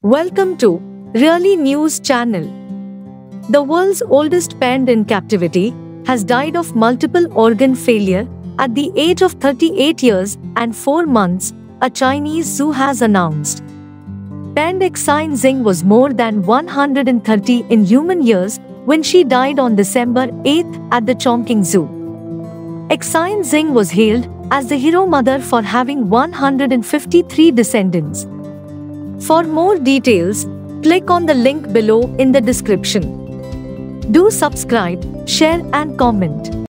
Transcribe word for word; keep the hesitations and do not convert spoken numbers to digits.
Welcome to Really News Channel. The world's oldest panda in captivity has died of multiple organ failure at the age of thirty-eight years and four months, a Chinese zoo has announced. Panda Xine Xing was more than one hundred thirty in human years when she died on December eighth at the Chongqing Zoo. Xine Xing was hailed as the hero mother for having one hundred fifty-three descendants. For more details, click on the link below in the description. Do subscribe, share and comment.